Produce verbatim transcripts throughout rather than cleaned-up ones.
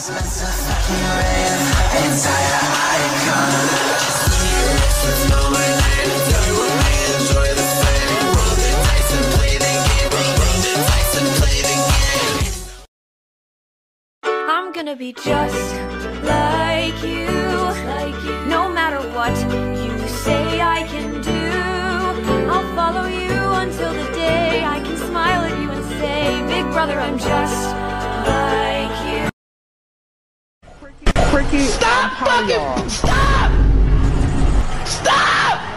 I'm gonna be just like you, no matter what you say I can do. I'll follow you until the day I can smile at you and say, Big Brother, I'm just like you. Quickie, Stop fucking! Stop! Stop!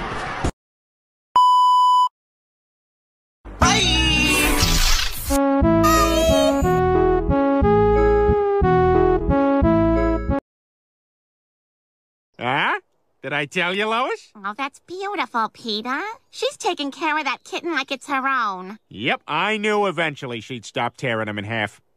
Huh? Did I tell you, Lois? Oh, that's beautiful, Peter. She's taking care of that kitten like it's her own. Yep, I knew eventually she'd stop tearing him in half.